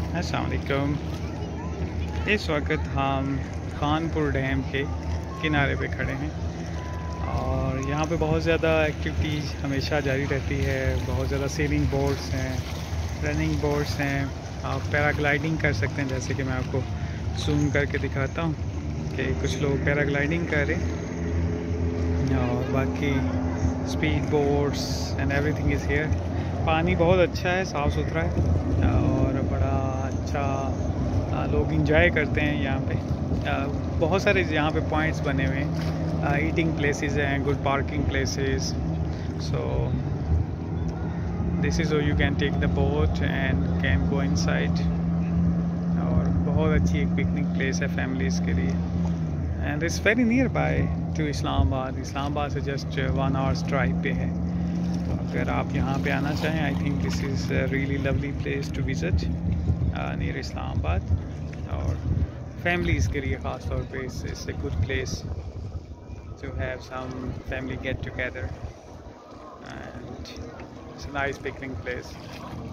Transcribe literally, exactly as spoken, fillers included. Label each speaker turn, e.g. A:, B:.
A: अस्सलाम वालेकुम। इस वक्त हम खानपुर डैम के किनारे पे खड़े हैं और यहाँ पे बहुत ज़्यादा एक्टिविटीज़ हमेशा जारी रहती है। बहुत ज़्यादा सेलिंग बोट्स हैं, रनिंग बोट्स हैं, आप पैराग्लाइडिंग कर सकते हैं। जैसे कि मैं आपको जूम करके दिखाता हूँ कि कुछ लोग पैराग्लाइडिंग कर रहे हैं और बाकी speed boats and everything is here. पानी बहुत अच्छा है, साफ़ सुथरा है और बड़ा अच्छा लोग इंजॉय करते हैं यहाँ पे। बहुत सारे यहाँ पे पॉइंट्स बने हुए हैं, ईटिंग प्लेसेस हैं, good parking places. So this is you can take the boat and can go inside. और बहुत अच्छी एक पिकनिक प्लेस है फैमिलीज़ के लिए and it's very near by to Islamabad. Islamabad से जस्ट वन आवर्स ड्राइव पे है। तो अगर आप यहाँ पे आना चाहें, I think this is really lovely place to visit near Islamabad. और फैमिलीज़ के लिए ख़ास तौर पे it's a good place to have some family get together and it's a nice picnic place.